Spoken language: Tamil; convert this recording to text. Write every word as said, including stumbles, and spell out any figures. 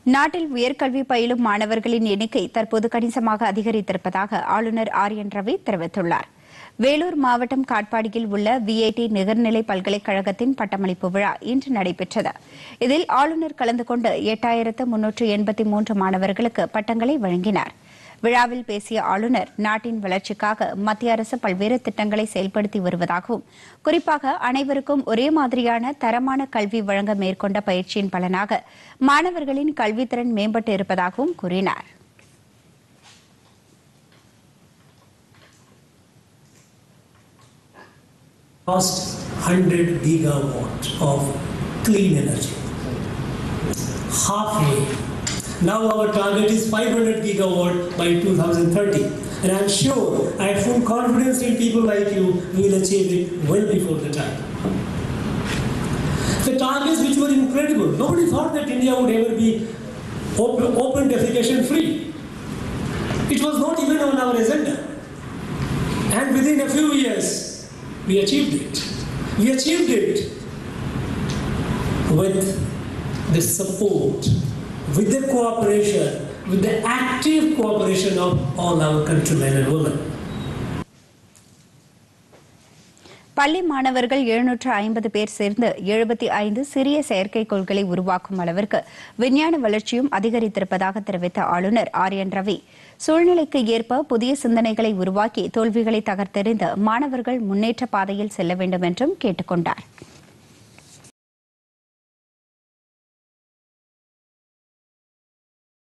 நாட்டில் உயர்கல்வி பயிலும் மாணவர்களின் எண்ணிக்கை தற்போது கணிசமாக அதிகரித்திருப்பதாக ஆளுநர் ஆர் என் ரவி தெரிவித்துள்ளார். வேலூர் மாவட்டம் காட்பாடியில் உள்ள விஐடி நிகர்நிலை பல்கலைக்கழகத்தின் பட்டமளிப்பு விழா இன்று நடைபெற்றது. இதில் ஆளுநர் கலந்து கொண்டு எட்டாயிரத்து முன்னூற்று எண்பத்தி மூன்று மாணவர்களுக்கு பட்டங்களை வழங்கினார். விழாவில் பேசிய ஆளுநர், நாட்டின் வளர்ச்சிக்காக மத்திய அரசு பல்வேறு திட்டங்களை செயல்படுத்தி வருவதாகவும், குறிப்பாக அனைவருக்கும் ஒரே மாதிரியான தரமான கல்வி வழங்க மேற்கொண்ட பயிற்சியின் பலனாக மாணவர்களின் கல்வித்திறன் மேம்பட்டு இருப்பதாகவும் கூறினார். Cost one hundred gigawatt of clean energy. Halfway. Now our target is five hundred gigawatt by two thousand thirty. And I'm sure, I have full confidence in people like you, we will achieve it well before the time. The targets which were incredible. Nobody thought that India would ever be open, open defecation free. It was not even on our agenda. And within a few years, we achieved it. We achieved it with the support, with the cooperation, with the active cooperation of all our countrymen and women. பள்ளி மாணவர்கள் எழுநூற்று ஐம்பது பேர் சேர்ந்து எழுபத்தி ஐந்து சிறிய செயற்கைக்கோள்களை உருவாக்கும் அளவிற்கு விஞ்ஞான வளர்ச்சியும் அதிகரித்திருப்பதாக தெரிவித்த ஆளுநர் ஆர் என் ரவி, சூழ்நிலைக்கு ஏற்ப புதிய சிந்தனைகளை உருவாக்கி தோல்விகளை தகர்த்தெறிந்து மாணவர்கள் முன்னேற்ற பாதையில் செல்ல வேண்டும் என்றும் கேட்டுக் கொண்டார்.